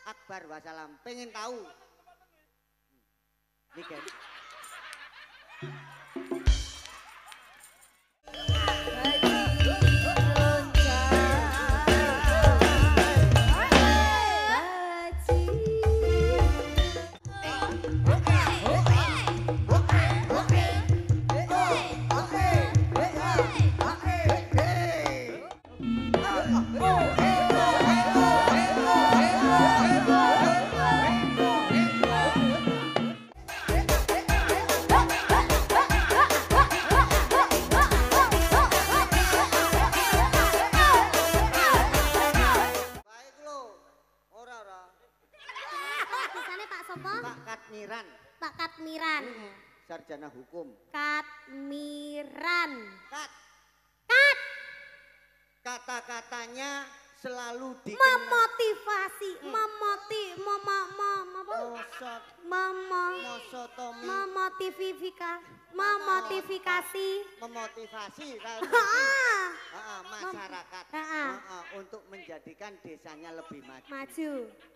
akbar wassalam. Pengen tahu. Niken. Pak Katmiran. Sarjana hukum. Katmiran. Kat. Kat. Kata-katanya selalu dikenal. Memotivasi. Memotivasi masyarakat untuk menjadikan desanya lebih maju.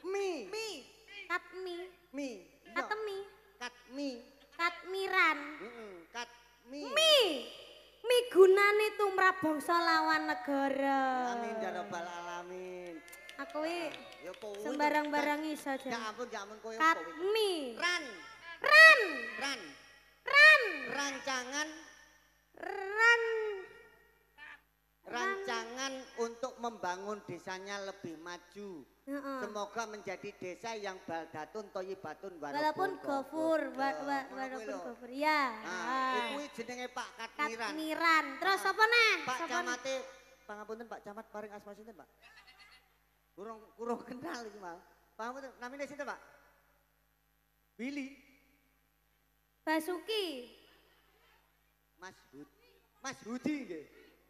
Katmiran. Katmi. Mi gunane tumrap bangsa lawan negara. Amin ya rabbal alamin. Aku sembarang-barang iso aja. Ya ampun kowe. Katmi. Ran. Rancangan untuk membangun desanya lebih maju. Semoga menjadi desa yang baldatun toyibatun walaupun gofur. Ya. Kuwi jenenge Pak Katmiran. Katmiran. Terus apa neh? Pak Camate, pangapunten Pak Camat paring asma sinten, Pak? Kurang kenal iki, Mas. Pangapunten, namine sinten, Pak? Willy. Basuki. Mas Hudi nggih.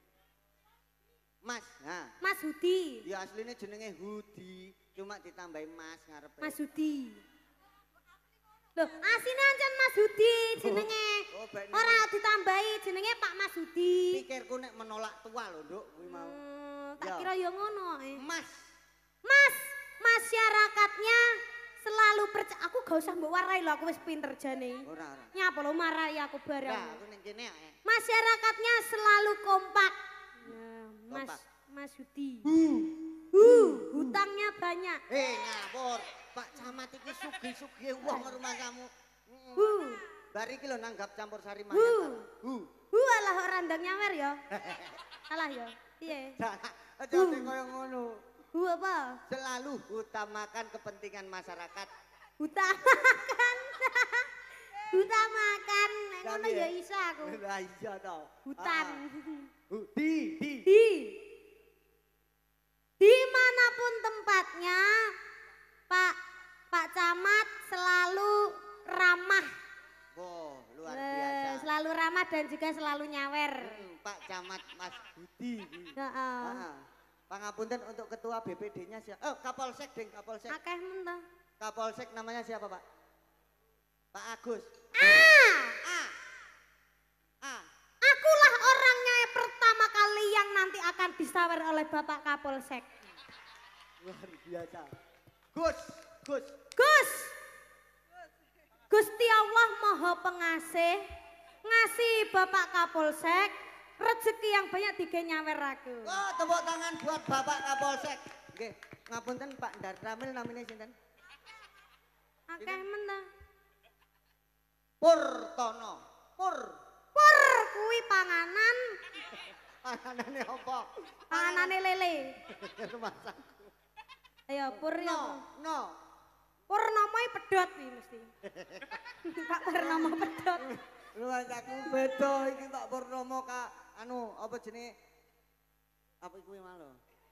Mas Hudi. Ya aslinya jenenge Hudi, cuma ditambahin Mas ngarepe. Mas Hudi. Loh, asline ancen Mas Hudi jenenge. Ora ditambahi jenenge Pak Mas Hudi. Pikirku nek menolak tua lho, Nduk, kuwi mau. Tak kira ya ngono. Mas, masyarakatnya selalu percaya. Aku gak usah mbok warai lho, aku wis pinter jane. Ora. Nyapa lho marai aku barang. Nah, aku ning kene ae. Masyarakatnya selalu kompak. Mas Hudi. Hutangnya banyak. Ngawur. Pak Camat iki sugih-sugih wong rumah kamu. Bar iki lho nanggap campur sari mangan. Alah ora ndang nyawer ya. Salah ya. Piye? Aja sing koyo ngono. Apa? Selalu utamakan kepentingan masyarakat. Utamakan. Ngono ya iso aku. Lah iya to. Hutan. Dimanapun tempatnya, Pak Camat selalu ramah. Oh, luar biasa. Selalu ramah dan juga selalu nyawer. Pak Camat Mas Budi. Pangapunten untuk ketua BPD-nya siapa? Oh, Kapolsek, Kapolsek. Akeh men. Kapolsek namanya siapa, Pak? Pak Agus. Akulah orangnya pertama kali yang nanti akan disawer oleh Bapak Kapolsek. Luar biasa. Gusti Allah Maha Pengasih ngasih Bapak Kapolsek rezeki yang banyak digenyawer aku. Oh, tepuk tangan buat Bapak Kapolsek. Nggih, ngapunten Pak Darramil namanya sinten? Akeh men. Purtono. Pur kuwi panganan. Panganane apa? Panganane lele. Rumasaku. Ayo pur ya. No. Purnomoe pedhot iki mesti. Pak Purnomo pedhot. Rumasaku beda iki Pak Purnomo Kak apa jenenge? Apa kuwi malo?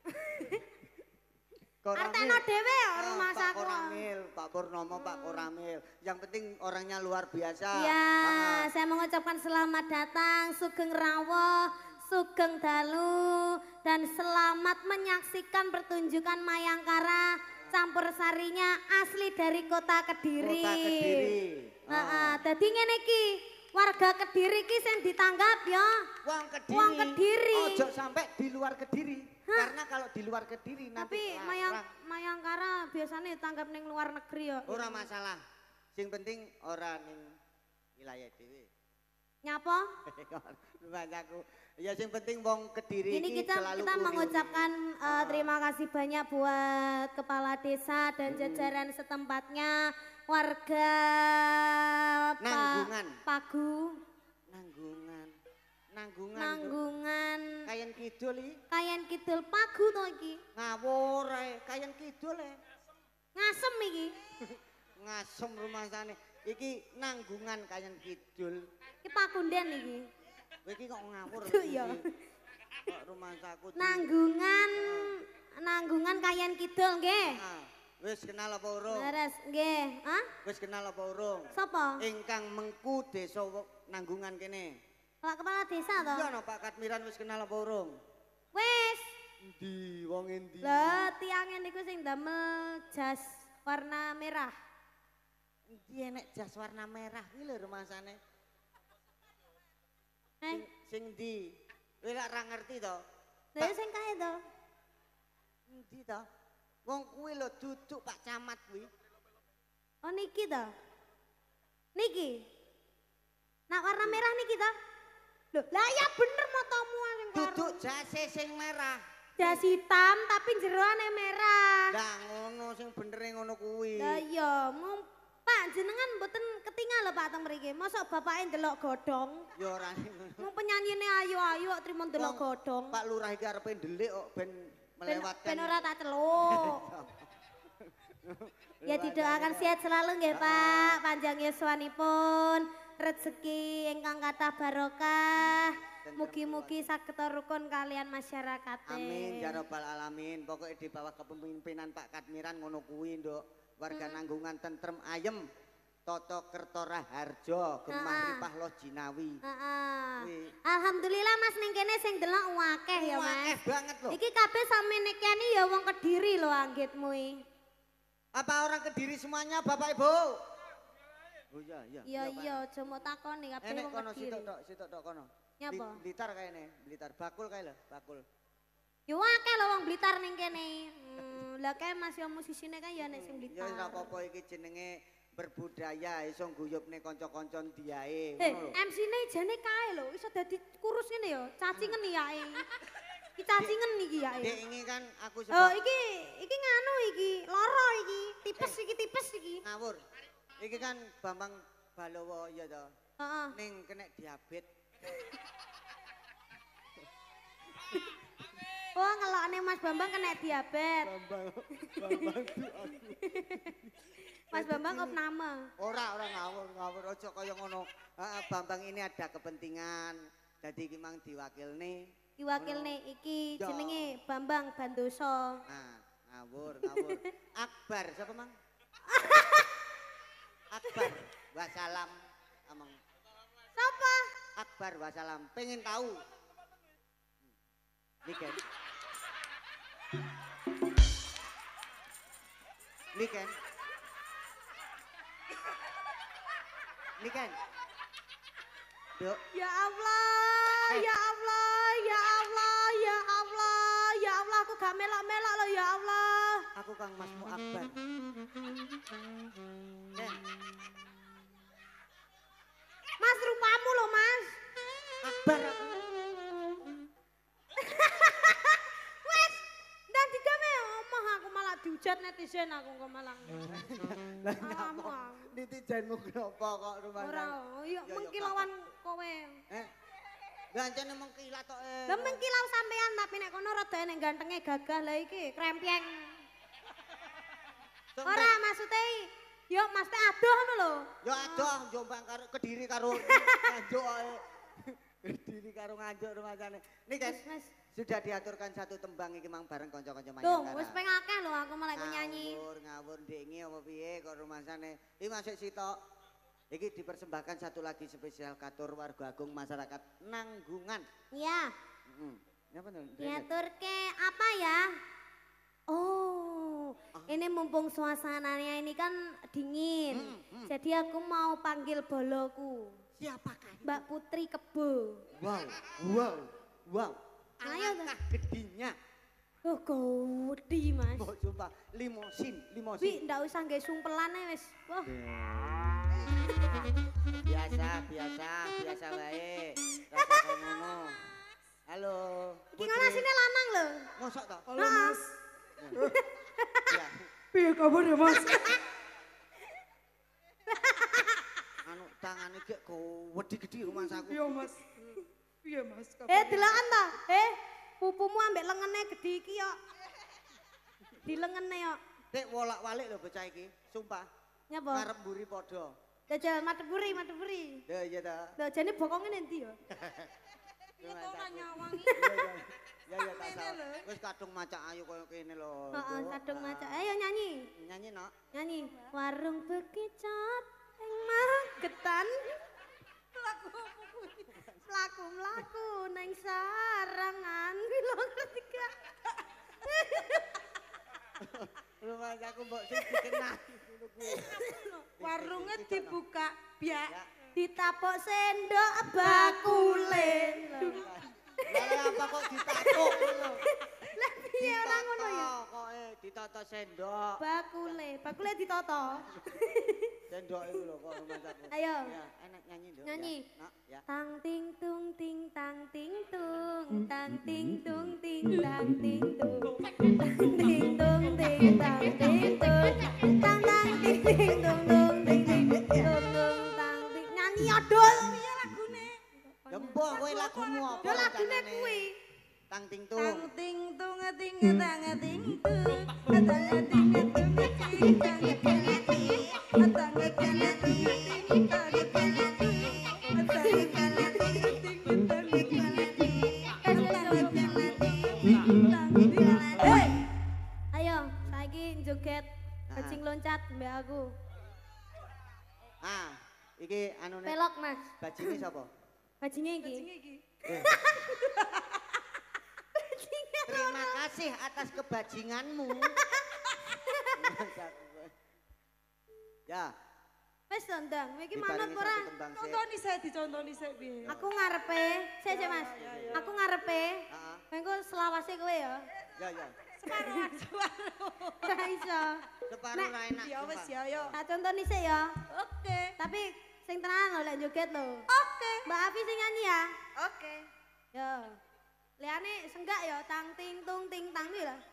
Arteno dhewe rumah saku. Pak Koramil, Pak Purnomo, Pak Koramil. Yang penting orangnya luar biasa. Ya, saya mengucapkan selamat datang, Sugeng Rawuh, Sugeng Dalu, dan selamat menyaksikan pertunjukan Mayangkara campur sarinya asli dari kota Kediri. Kota Kediri. Dadi ngene iki, warga Kediri iki sing ditanggap ya. Wong Kediri. Wong Kediri. Ojo sampai di luar Kediri. Karena kalau di luar Kediri nanti Tapi Mayangkara biasanya tanggap ning luar negeri ya. ora masalah. Sing penting ora ning wilayah dhewe. Nyapa? Rumahku. Ya sing penting wong Kediri Ini iki kita selalu kita uri-uri. mengucapkan terima kasih banyak buat kepala desa dan jajaran setempatnya, warga Nanggungan. Pagu, Nanggungan. Nanggungan. Nanggungan, Kayen Kidul iki Kayen Kidul Pagu to iki. ngawur ae. Kayen Kidul ae. Ngasem iki. Ngasem rumasane. Iki Nanggungan Kayen Kidul. Iki Pakunden iki. Kowe iki kok ngawur. Duh, ya. Kok rumah saku. Nanggungan Kayen Kidul nggih. Wis kenal apa urung? Leres nggih. Hah? Wis kenal apa urung? Sapa? Ingkang Mengku Desa Nanggungan kene. Pak Kepala Desa to? Iya no Pak Katmiran wis kenal apa urung? Wis. Endi wong endi? Lah tiange niku sing damel jas warna merah. Endi enek jas warna merah kuwi lho rumasane. Sing ndi? Kowe lak ra ngerti to? Lha sing kae to. Endi to? Wong kuwi lho duduk Pak Camat kuwi. Oh niki to. Niki. Nak warna merah niki to. Loh, lah ya bener motomu sing karo. Duduk jase sing merah. Jas hitam tapi jeroane merah. Lah ngono sing benere ngono kuwi. Lah iya, Pak jenengan mboten ketinggal lho Pak teng mriki. Mosok bapake ndelok godhong. Ya ora. Mau penyanyine ayu-ayu kok trimo ndelok godhong. Pak Lurah iki arepe ndelik kok ben melewatkan. Ben ora tak celuk. Ya didoakan sehat selalu nggih Pak, panjang yuswanipun, rezeki ingkang kathah barokah. Mugi-mugi saged rukun kalian masyarakat. Amin ya rabbal alamin. Pokoke di bawah kepemimpinan Pak Katmiran ngono kuwi, Nduk. Warga Nanggungan tentrem ayem. Toto Kerto Raharjo, Gemah Ripah Loh Jinawi. Heeh. Alhamdulillah Mas ning kene sing delok akeh ya Mas. Akeh banget loh. Iki kabeh sampeyan iki ya wong Kediri lho anggitmu iki. Apa orang Kediri semuanya Bapak Ibu? Oh iya iya. Iya iya aja mau takoni kabeh Enek wong kono Kediri. sitok tok kono. Nyapa? Blitar kayane, Blitar. Bakul kae lho, bakul. Yo akeh lho wong Blitar ning kene. Lah kae Mas yo musisine kan ya nek sing Ya Blitar. ora apa-apa iki jenenge berbudaya iso guyubne kanca-kanca diae Heh, ngono lho. MC-ne jane kae lho iso dadi kurus ngene ya, cacingen yae. Iki cacingen iki yae. Dek ini kan aku Oh, sebab iki nganu iki, lara iki, tipes iki. ngawur. Iki kan Bambang Balowo ya to. Heeh. Ning kena diabetes. Oh, ngelokne Mas Bambang kena diabetes. Bambang tuh aku. Mas Bambang opname. Ora ngawur aja kaya ngono. Bambang ini ada kepentingan. Jadi iki mang diwakilne. Diwakilne iki Ya. jenenge Bambang Bandoso. Nah, ngawur. Akbar siapa mang? Akbar wassalam amang. Sapa? Akbar wassalam. Pengen tahu. Niken. Niken. Niken. Duk. Ya Allah, ya Allah, ya Allah, ya Allah, ya Allah, aku gak melak-melak loh ya Allah. Aku Kang Masmu Akbar. Ken, Mas rupamu loh Mas. Akbar aku. Wes, dan digame omah aku malah dihujat netizen aku kok malah. Lah Kamu nyapa? Netizenmu kenapa kok rumah ora, Ya, iya ya, mengkilauan kowe. Gancane mengkilat tok Lah mengkilau sampean tapi nek kono rada nek gantenge gagah lah iki krempyeng. Ora maksudnya yo Mas teh adoh ngono lho. Ya adoh Jombang karo Kediri karo Nganjuk ae. Kediri karo Nganjuk rumasane. Nih guys, Mas. sudah diaturkan satu tembang iki mang bareng kanca-kanca Tuh, Mayangkara. wis peng akeh lho aku malah iku nyanyi. Ngawur ndengi apa piye kok rumasane. Iki masuk sitok. Iki dipersembahkan satu lagi spesial katur warga agung masyarakat Nanggungan. Iya. Heeh. Nyapa to? Diaturke apa ya? Oh, ini mumpung suasananya ini kan dingin. Jadi aku mau panggil boloku. Siapakah? Mbak Putri Kebo. Wow. Ayo, Alangkah gedinya Oh, gede, Mas. Mbok sumpah, limosin. Bi, ndak usah nggae sumpelane wis. Wah. Biasa wae. Rasa kaya ngono. Halo. Iki ngono sine lanang lho. Mosok to? Halo Mas. Ya. Piye kabar ya Mas? Anu tangane gek gede rumahku. Iya Mas. Piye Mas? Deloken ta? Pupumu ambek lengene gede iki yo. Di lengene yo. Dek wolak-walik lho bocah iki, sumpah. Nyapa? Ngarep mburi padha. Jajal mateburi. Ya iya ta. Lho jane bokonge endi yo? Iya to ora nyawangi. Ya tak salah. Wis kadung macak ayu koyo kene lho. Heeh, kadung macak. Ayo nyanyi. Nyanyi no. Nyanyi. Warung bekicot ing Magetan. Mlaku neng sarangan lho ngerti gak? Rumah aku mbok sing dikenal. Warungnya dibuka biar Ditapuk sendok bakule. Lah apa kok ditapuk lho? Lah piye ora ngono ya? Kok ditata sendok. Bakule ditata. Sendok itu lho kok rumah aku. Ayo. Ya, enak nyanyi nduk. Nyanyi. Ya. Tang ting tung ting tang ting tung tang ting tung ting tang ting tung tang ting tung ting tang ting tung tang tang ting ting tung tung ting ting tung tung tang ting nyanyi adol piye lagune Dembo kowe lagumu apa? yo lagune kuwi Tang ting tung. tang ting tung ting tang ting tung tang ting tung ting tang ting tung tang ting ayo saiki joget bajing loncat mbak aku Iki anune pelok mas bajinge sapa? bajingnya iki Terima kasih atas kebajinganmu. Ya, wis ndang iki diparingi manut satu ora tembang sik. Dicontoni sik piye? aku ngarepe sik mas aku ngarepe Heeh. mengko selawase kowe ya Ya. Separuh. ora iso Separuh ra enak. Ya wis sumpah. ya yo. tak contoni sik ya Oke. tapi sing tenan lho lek joget lho Oke. Mbak Afi sing nyanyi ya Oke. yo liane senggak ya tang ting tung ting tang iki lho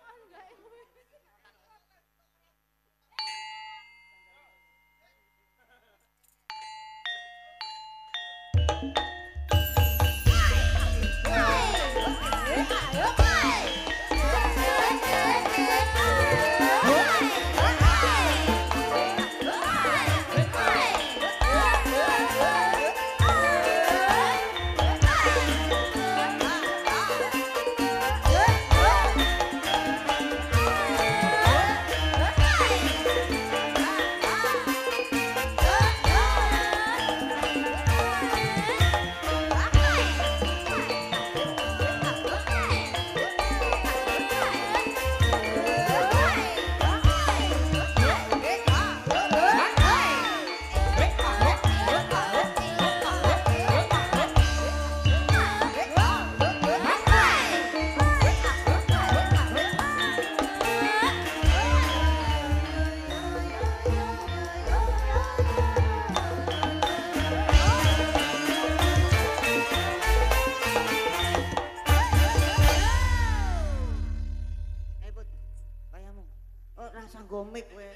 Put, kayamu. Oh, rasa gomik kowe.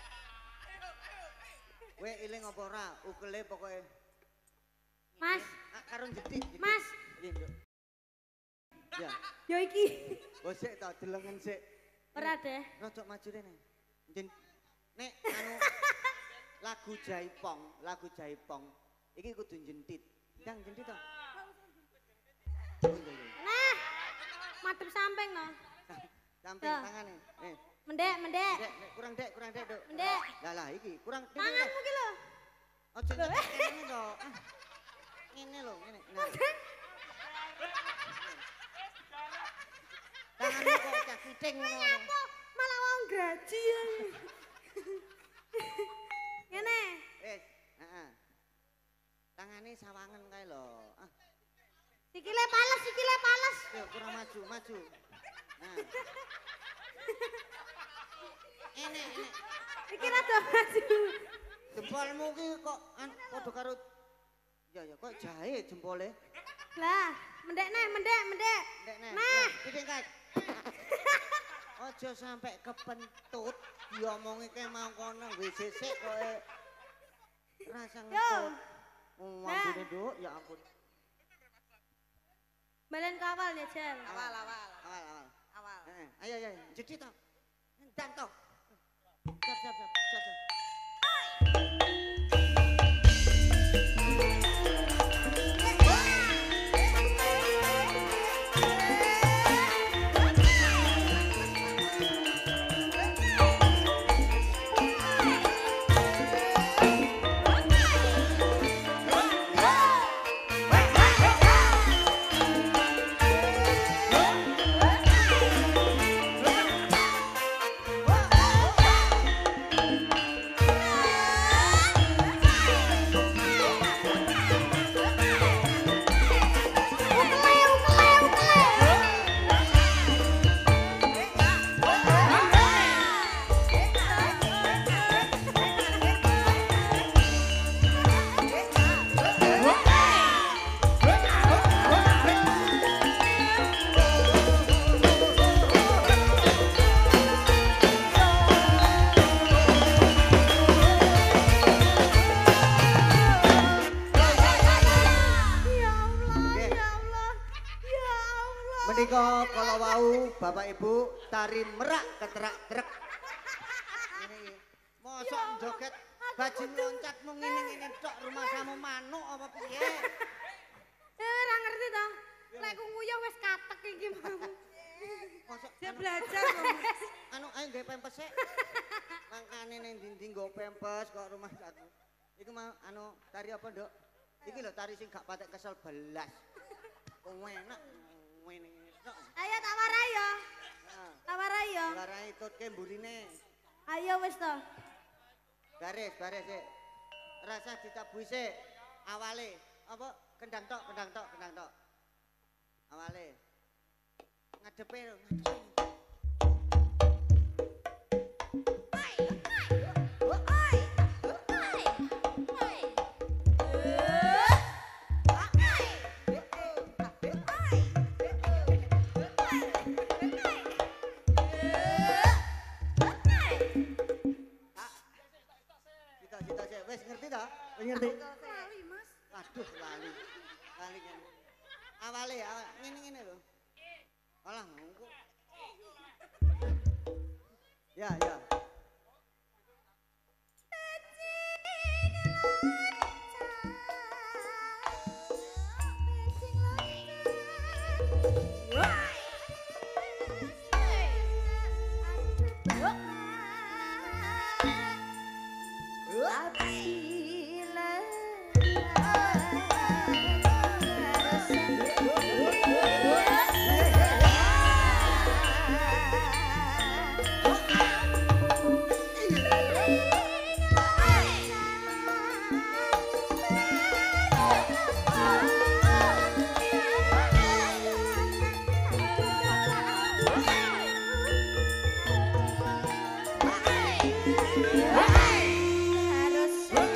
Kowe iling apa ora? Ukele pokoke. Mas Karo jedik. Mas. Iya, Nduk. Ya, yo iki oh sik to delengen sik. ora deh Rodok maju rene. Njen nek anu lagu Jaipong. Iki kudu jentit. Ndang jentit to. nah madhep samping no Samping Ya. tangane. mendek Dek, kurang dek, Duk. Mendek. Lah iki kurang. tanganmu ki lho Ojo ngene to. Ngene lho, ngene. Nah. Tanganmu kok cah kiting ngono. nyapa malah wong gaji ngene Wis, heeh. Tangane sawangen kae lho. sikile pales Yo kurang maju. Nah. Enek. Iki rada maju. Jempolmu ki kok padha karo ya kok jahe jempole. Lah, mendek. Ndek nek. Nah. Ditingkat. Aja sampe kepentut diomongi kae mau kono WC sik koe. Rasa ngentut. Ambune nduk, ya ampun. Balen kawal ya, Jel. Awal. Ayo, jadi toh. Dan toh. Siap. Menika kala wau Bapak Ibu tari merak keterak-terek. Ngene iki. Mosok joget bajing loncat mung ngene-ngene tok rumah kamu manuk apa piye? Ora ngerti to. Lek ku nguyuh wis katek iki mau. Mosok Dia belajar loh. anu ayo nggawe pempes sik. Mangkane ning ndi nggo pempes kok rumah aku. Iku mau anu tari apa, Nduk? Iki lho tari sing gak patek kesel belas. Enak ngene. Ayo tak warai yo. Tak warai yo. Warai tutke mburine. Ayo wis to. Baris sik. Rasa ditabuhi sik. Awale apa kendang tok. Awale. Ngadepe lho, ngadepe. Wes ngerti ta? Ngerti. Lali, Mas. Waduh lali. Lali kan. Awale ngene lho. Alah engko. Ya. Harus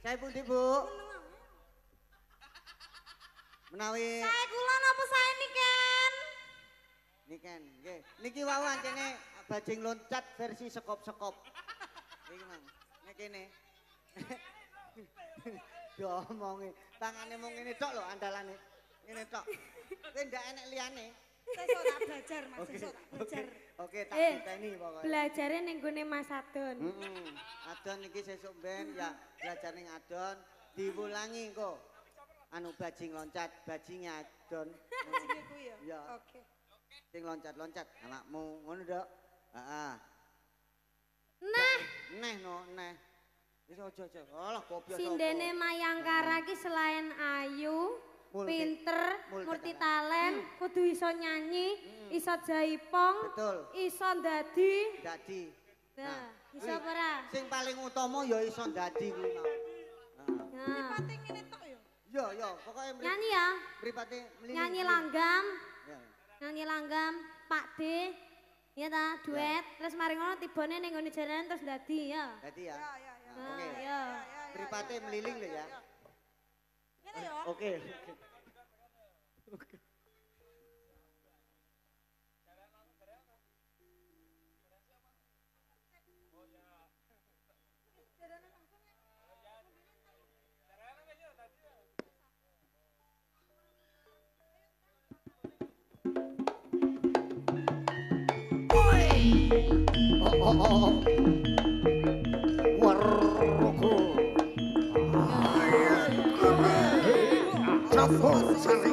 Saya pundi, Bu? Menawi Saya kula napa saya niken? niken, nggih. Niki wau ancene bajing loncat versi sekop-sekop. Iki, Mang. Nek kene. Diomongi, tangane mung ngene tok lho andalane. Ngene tok. Kowe ndak enek liyane. Sesuk tak belajar, Mas. Sesuk tak belajar. Oke, tak Eh, titeni pokoke. Belajare ning gone Mas Adon. Adon iki sesuk ben ya belajar ning adon diwulangi engko. Anu bajing loncat, bajingnya adon. Bajinge kuwi ya. Iya. Oke. Sing loncat-loncat anakmu ngono nduk. Heeh. Nah, Neh no, neh. Wis aja. Alah kopya sapa. sindene Mayangkara ki selain ayu, pinter, multi talent, kudu iso nyanyi, iso jaipong, Betul. iso ndadi. Dadi. Nah, iso kuwi apa ora? Sing paling utama ya iso dadi kuwi mau. Nah, Pate ngene tok ya. Ya, pokoke nyanyi ya. mripate mlini. Nyanyi langgam, Ya. nyanyi langgam, Pak D. Ya ta, duet. Terus mari ngono tibane ning ngene jaran terus ndadi ya. Dadi ya. Ya. Nah, Oke. ya. Mripate meliling lho ya. Ngene ya. Oke. Warku. Campur sari.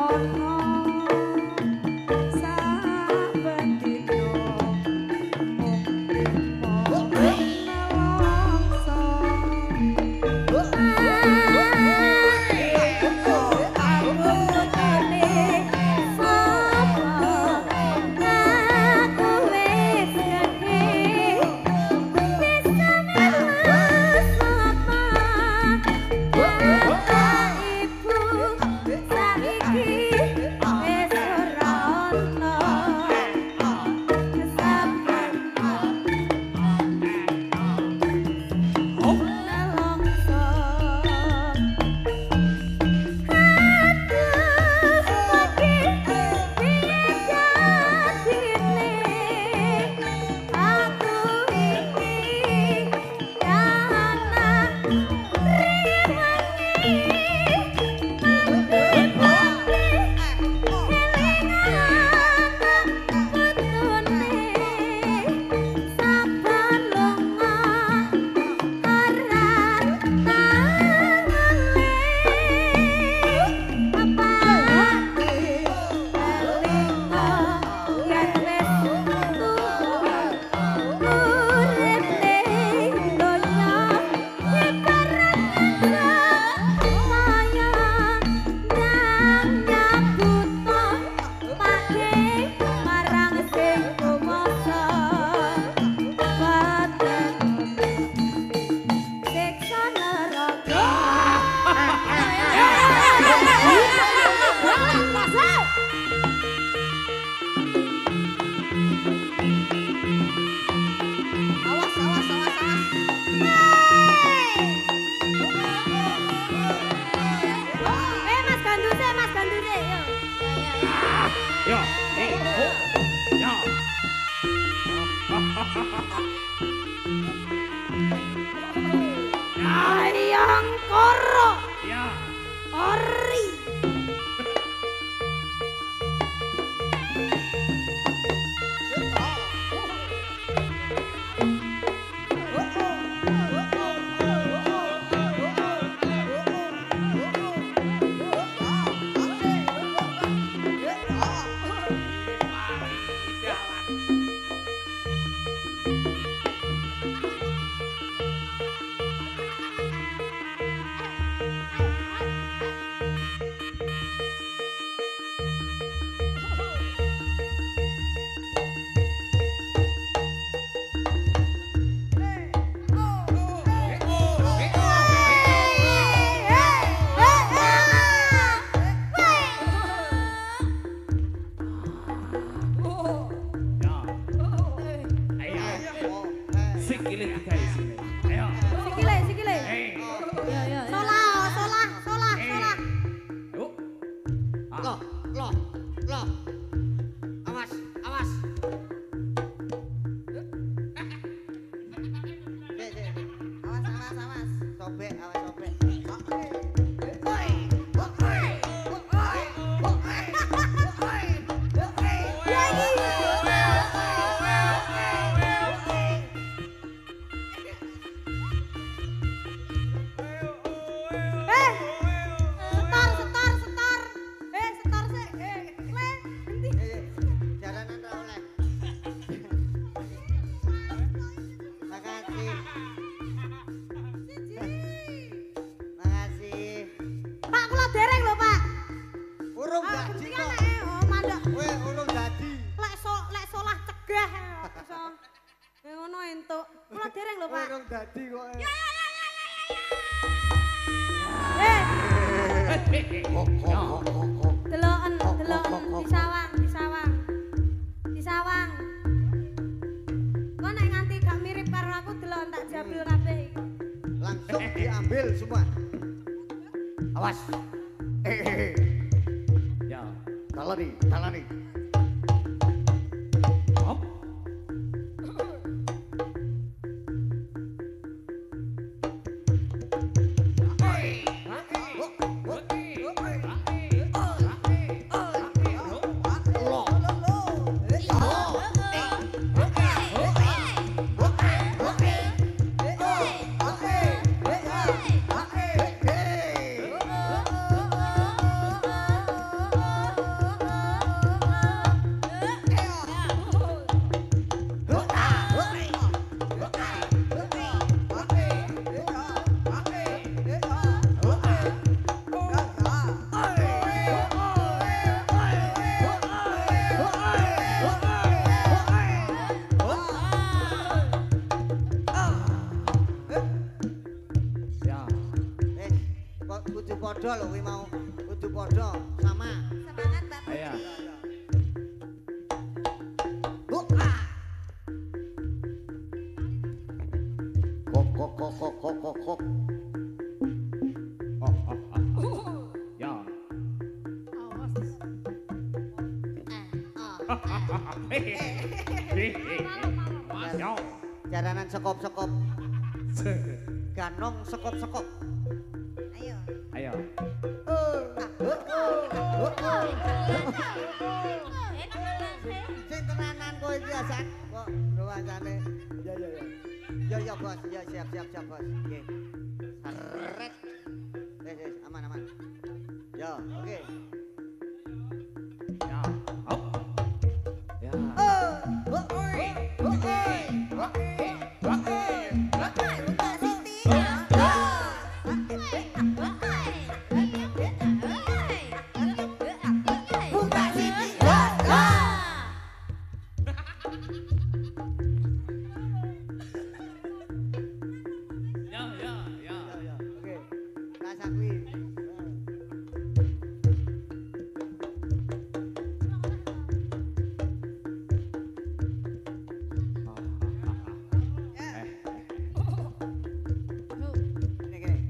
Ayang koro. Ya. Ori. Sikile digawe sini. Ayo. Sikile, sikile. Ya, ya. Solah, solah, solah, solah. Yuk. Loh. Awas, awas. Awas. Sobek, awas sobek. Jalanan ra oleh. Makasih. Makasih. Pak, kula dereng lho, Pak. Urung Ah, dadi gendingan kok. nek oh mandek. Kowe urung dadi. Lek solah cegah iso. Ya ngono entuk. Kula dereng lho, Pak. Urung dadi kok. Eh, Ya. deloken disawang. Disawang. Kok nek nganti gak mirip karo aku deloken tak jabil kabeh iki. Langsung diambil semua. Awas. Ya. Talani. Hop. padha lho kuwi mau. Kudu padha sama. Semangat Bapak. Ayo. Kok. Ya. Awas. Ya. Jaranan sekop-sekop. Ganong sekop-sekop. Ayo. Ayo. Sing tenanan kowe iki ya, Sak. Kok ruwasane. Ya bos, ya siap bos. Nggih. Seret. Wis aman. Ya, oke. Ya. Hop. Ya. Ya. Oke. Rasa kuwi. Gini.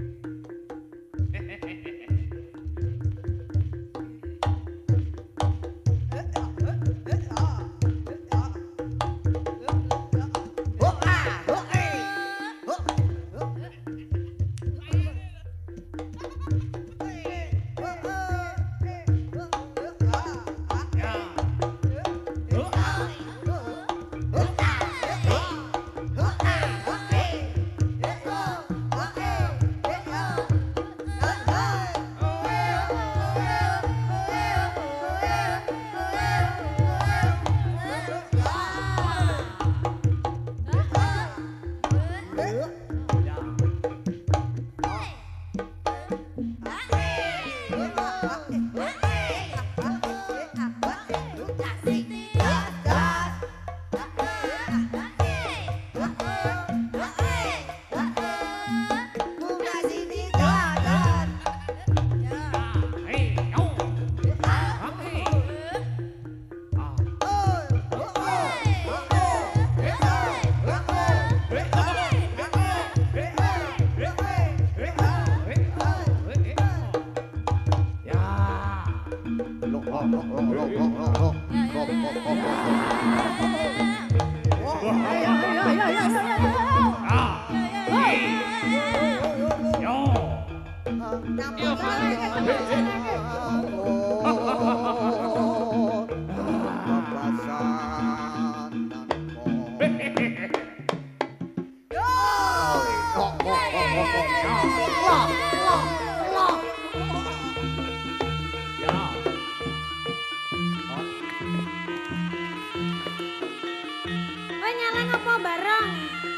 Kowe nyeleng apa bareng?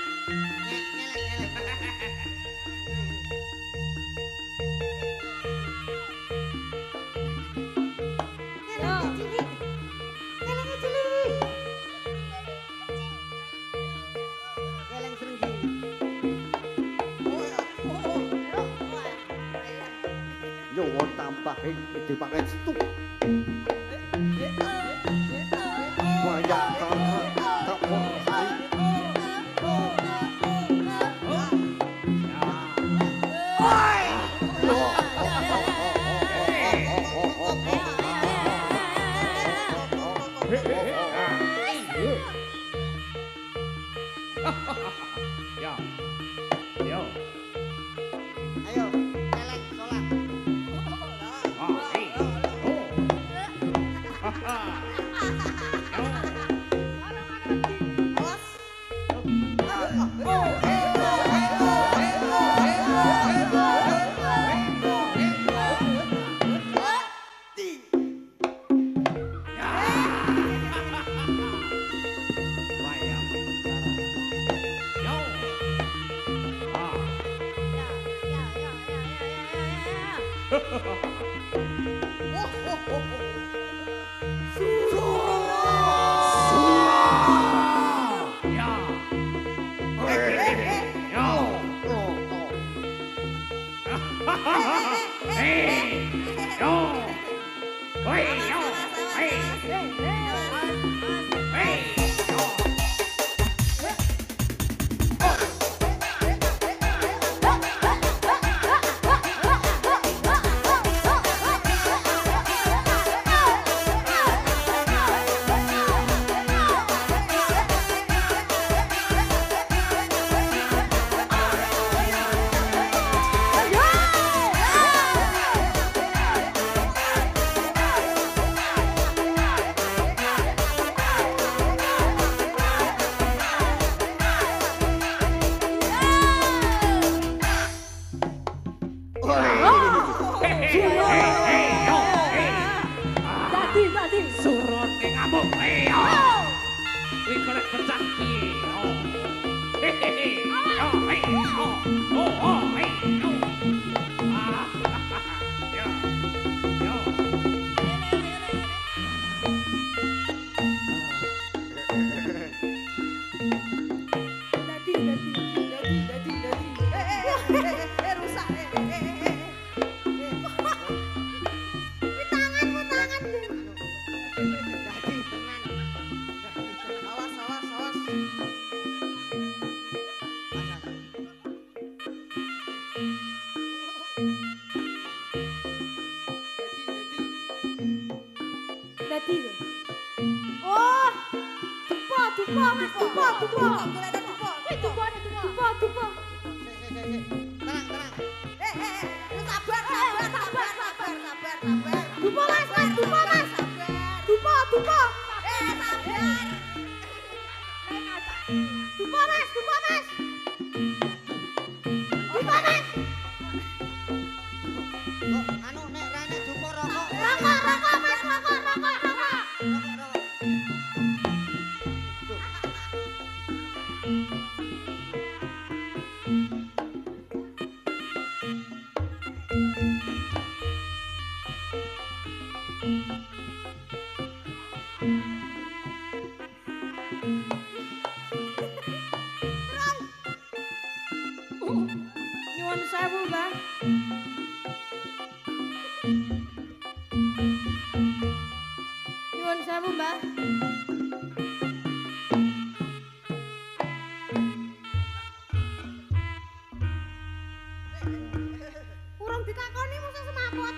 Keleng serenggi. Yo tambah iki pakai stuk. Banyak tak Ya. Yo. Ayo, keleng sholat. Suruh Suruh ngamuk. Ayo. Wih golek pecah piye. Hehehe. Yo, ayo. Ayo. Yo. Yo. Rusak. Dadi tenan. Awas, awas, awas. Dadi lho. Oh. Dupa, Mas, dupa. Golek dupa. Wih, dupa. Sik. Tenang. Lu sabar. Dupa, Mas. Sabar. Dupa. Sabar. Dupa, Mas. Kok anu nek rene dupa rokok. Rokok, Mas, rokok. Rokok. Nyuwun sewu, Mbah. Nyuwun sewu, Mbah. Urung ditakoni mosok semaput.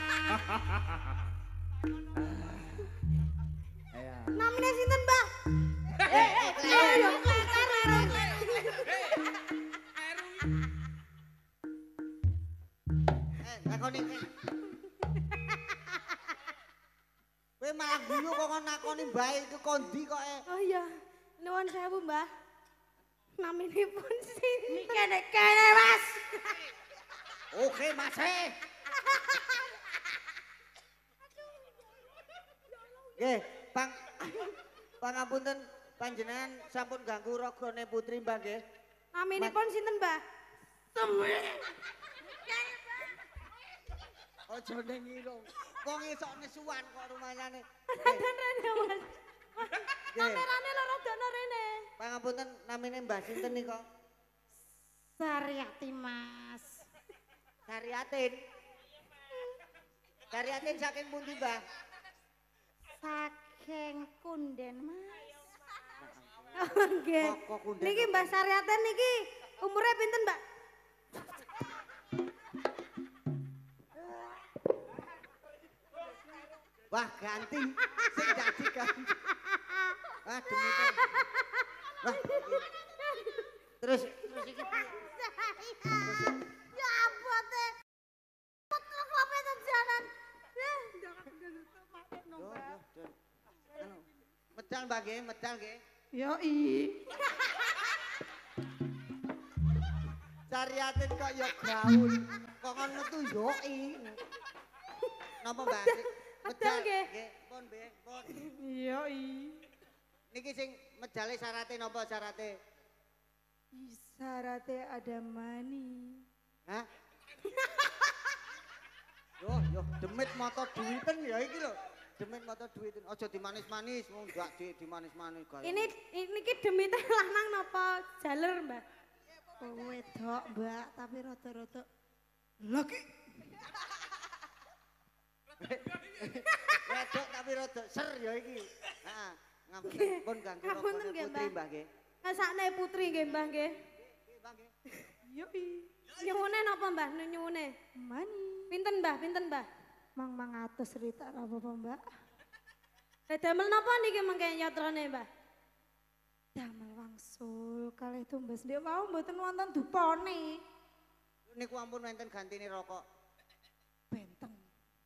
Ayo. Namine sinten, Mbah? Ayo, Takoni. Kowe malah guyu kok nakoni bae iku kondi kok Oh iya, nuwun sewu, Mbah. Naminipun sinten? Kene, Mas. Oke, Mas. Nggih, pangapunten panjenengan sampun ganggu ragane putri Mbah nggih. Naminipun sinten, Mbah? Aja ning ngirung. Wong esuk nesuwan kok rumayane. Dan rene, Mas. Nggih. Kamerane loro dono rene. Pangapunten namine Mbah sinten nika? Sariati, Mas. Sariatin. Sariatin saking pundi, Mbah? Saking Kunden, Mas. Oh, nggih. Kok kunden. Niki Mbah Saryaten niki umure pinten, Mbak? Wah, ganti. Sing dadi ganti. Wah, demi Tuhan. Wah. Terus iki Ya ampun teh. Putra kopi jalan. Anu, medal Mbak nggih, medal nggih. Yoi. Sariatin kok ya gaul. Kok ngono tuh yoi. Napa Mbak? Medal nggih. Pun nggih, pun. Yoi. Niki sing medale syarate napa syarate? Syaratnya ada mani. Hah? Yo, demit mata duwiten ya iki lho. Demit mata duwiten. Aja dimanis-manis, wong gak dimanis-manis kaya. Ini niki demite lanang napa jaler, Mbak? Wedok, Mbak, tapi rada-rada lagi. Wedok tapi rada keser ya iki. Heeh. Ngapunten pun ganggu Ngapunten nggih, putri Mbah. Mbah nggih. Ngesakne putri nggih Mbah nggih. Nggih, Mbah nggih. Yoi. Nyuwune napa Mbah nyuwune? Mani. Pinten Mbah, pinten Mbah? Mang 100 rita ra apa Mbak? Lah damel napa niki mengke yatrane Mbah? Damel wangsul kalih tumbas ndek wau mboten wonten dupane. Niku ampun wonten gantine rokok. Benteng.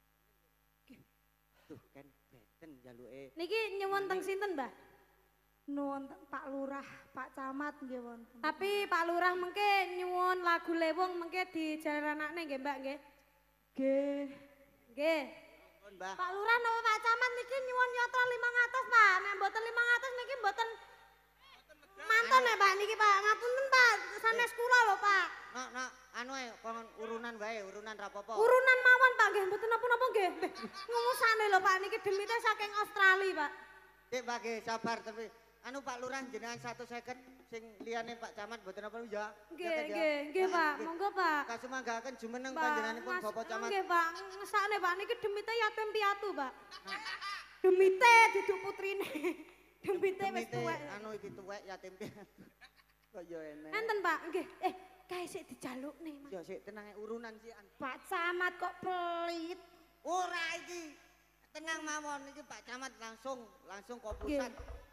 Duh, kan beten jaluke. Niki nyuwun teng sinten Mbah? Nuwun Pak Lurah, Pak Camat nggih wonten. Tapi Pak Lurah mengke nyuwun lagu lewung mengke dijaranakne nggih Mbak nggih. Nggih. Nggih. Pun Mbah. Pak Lurah napa Pak Camat niki nyuwun yatra 500 Pak. Nek mboten 500 niki mboten manten ya Pak niki Pak. Ngapunten Pak, sanes kula lho Pak. Nak anu ae kon urunan wae, urunan rapopo. Urunan mawon Pak nggih mboten napa-napa nggih. Ngusane lho Pak niki demite saking Australia Pak. Dik Mbah nggih sabar tapi anu Pak Lurah jenengan 150 sing liyane Pak Camat mboten apa ya. Nggih Pak, monggo Pak. Kasumanggaken jumeneng Pak, panjenenganipun Bapak Camat. nggih Pak, ngesakne Pak niki demite yatim piatu Pak. Demite duduk putrine. Demite wis Demite tuwek. anu iki tuwek yatim piatu. Kok ya enek. Enten Pak, nggih. Kae sik dijalukne Mas. Ya sik tenang urunan sian. Pak Camat kok pelit. Ora iki. Tenang mawon iki Pak Camat langsung ke pusat.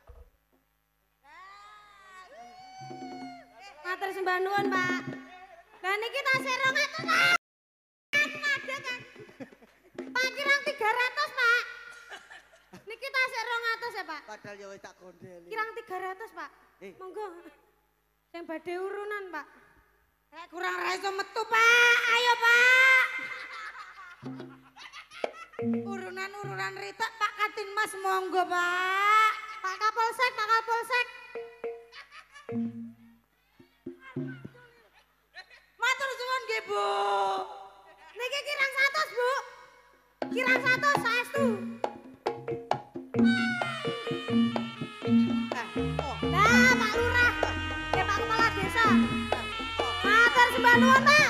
Matur sembah nuwun Pak. Lah niki tasih 200 Pak. Madhe kan. Pak kirang 300 Pak. Niki tasih 200 ya Pak. Padahal ya wis tak gondeli. Kirang 300 Pak. Monggo. Sing badhe urunan Pak. Kurang ra iso metu Pak. Ayo Pak. Urunan-urunan rita Pak Katin Mas monggo Pak. Pak Kapolsek, Pak Kapolsek. Matur suwun nggih Bu. Niki kirang 100 Bu. Kirang 100 saestu. Lah Pak Lurah. Nggih Pak Kepala Desa. Matur sembah nuwun Pak.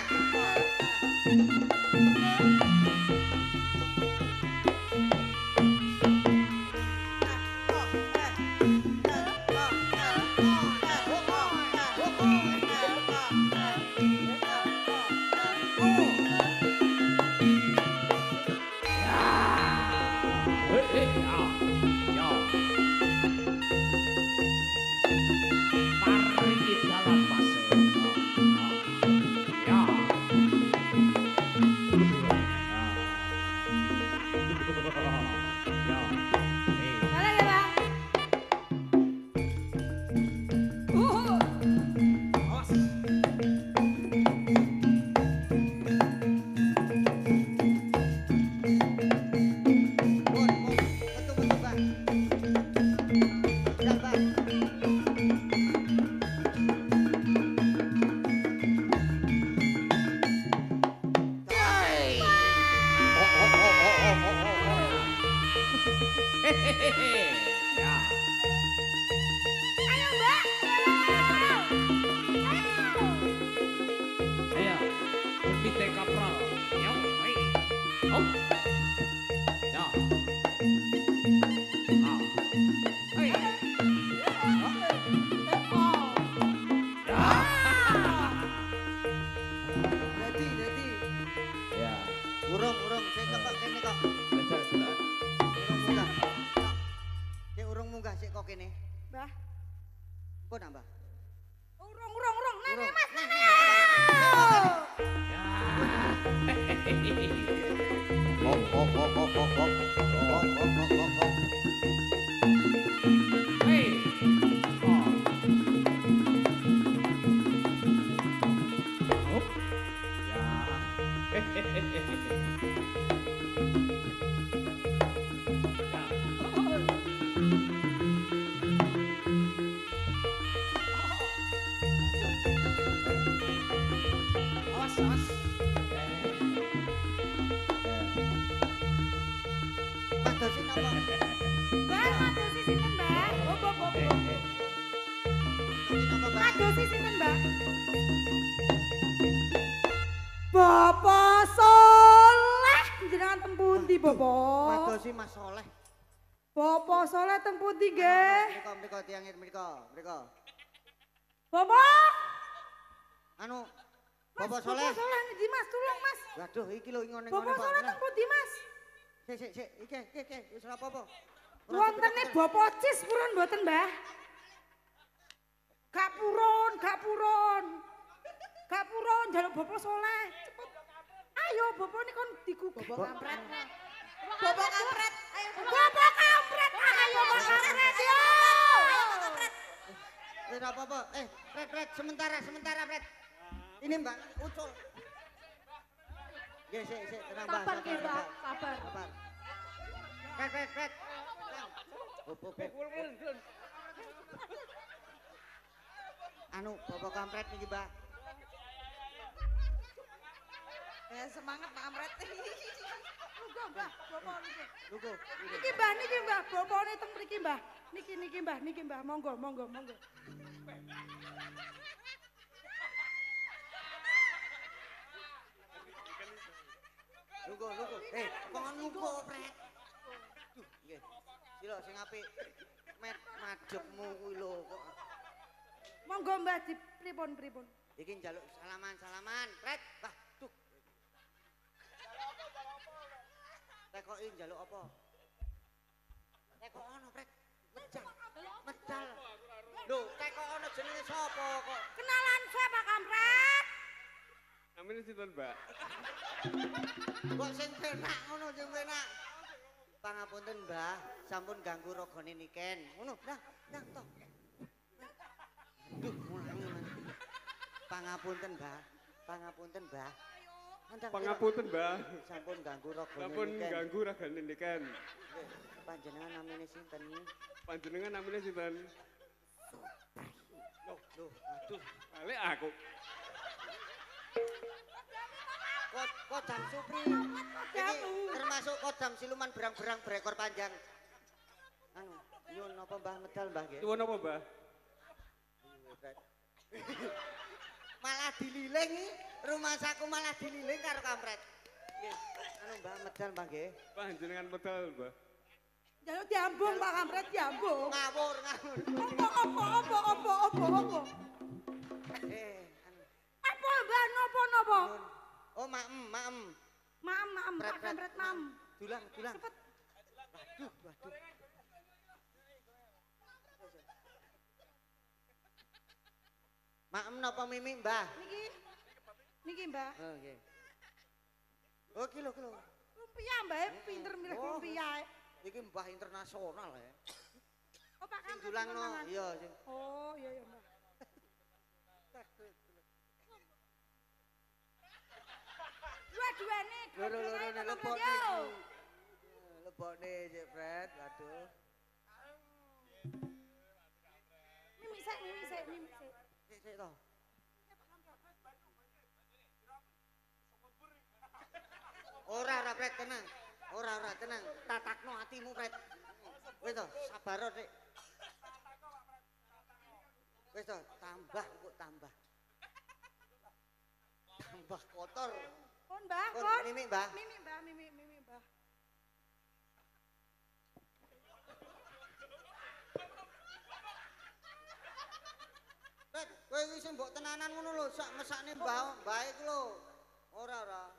Boleh ya Pak? Betul Bang. Ya Bang. Ayo Mbak. Jadi. Urung sik kok kene kok. Urung munggah. Sik urung munggah sik kok kene. Mbah. Pun nambah. Urung. Nenek Mas. Madosi napa? Mbak, madosi sinten Mbak? Madosi napa, Mbak? Madosi sinten Mbak? Bapak Soleh jenengan tempundi Bapak? Madosi Mas Soleh. Bapak Soleh teng pundi nggih? Mriko tiang mriko. Bapak! Anu Mas, Bapak Soleh. Bapak Soleh niki Mas, tulung Mas. Waduh, iki lho ngene-ngene Bapak Soleh teng pundi Mas? Sik, iki wis ora apa-apa. Wontene Bapak Cis purun mboten, Mbah? Gak purun. Gak purun njaluk Bapak Soleh. Cepet. Ayo Bapak ini kon digugah. Bapak kampret. Bapak kampret. Ayo Bapak kampret. Ayo Bapak kampret yo. Wis ora apa-apa. Fred, sementara, Fred. Ini Mbak Ucul. Nggih, sik, tenang, Mbak. Sabar nggih, Mbak. Sabar. Fred. Anu, Bapak kampret niki, Mbak. Semangat Pak Kampret. Lugo, Mbah. Bapak lugo. Lugo. Niki Mbah. Bapakne teng mriki, Mbah. Niki Mbah. Monggo. Lugo. Kok lugo, Fred? Duh, nggih. Sila sing apik. Madhepmu kuwi lho kok. Monggo Mbah di pripun. Iki njaluk salaman, Fred. Wah, duh. Tekoki njaluk apa? Tekok ono, Fred. Medal. Lho, tekok ono jenenge sapa kok? Kenalan saya Pak Kampret. Namanya sinten, Mbak? Kok sing penak ngono sing penak. Pangapunten, Mbah, sampun ganggu rogone niken. Ngono, ndang to. Duh, mulangi. Pangapunten, Mbah. Ndang. Pangapunten, Mbah. Sampun ganggu rogone Sampun niken. ganggu ragane niken. Panjenengan namine sinten? Panjenengan namanya sinten? Loh, aduh. Balik aku. Kodam Supri. Iki termasuk kodam siluman berang-berang berekor panjang. Anu, nyun apa Mbah medal Mbah nggih? Suwun apa, Mbah? Malah dililing rumah saku malah dililing karo kampret. Nggih. Anu Mbah medal Mbah nggih. Panjenengan medal, Mbah. Jaluk diambung Pak Kampret diambung. Ngawur. Apa? Anu. Apa Mbah nopo? Nyun. Oh, maem. Maem Pak Kampret maem. Dulang. Cepet. Waduh. Maem napa mimi, Mbah? Niki Mbah. Oh, nggih. Oh, kilo. Lumpia Mbah, pinter milih Oh. lumpia. Iki Mbah internasional ya. Oh Pak Sing Kampret. dulangno, iya sing. Oh, iya Mbah. Dua-duane. Loro lebokne. Lebokne Cek Fred, waduh. Mimi sik. Sik to. Ora Fred tenang. Ora tenang. Tatakno atimu Fred. Wis to, sabar Dik. Wis to, tambah. Tambah kotor. Kon Mbah, Kon, kon. Mimi, Mbah. Mimi Mbah. Fred, kowe iki sing mbok tenanan ngono lho, sak mesakne mbah iku lho. Ora.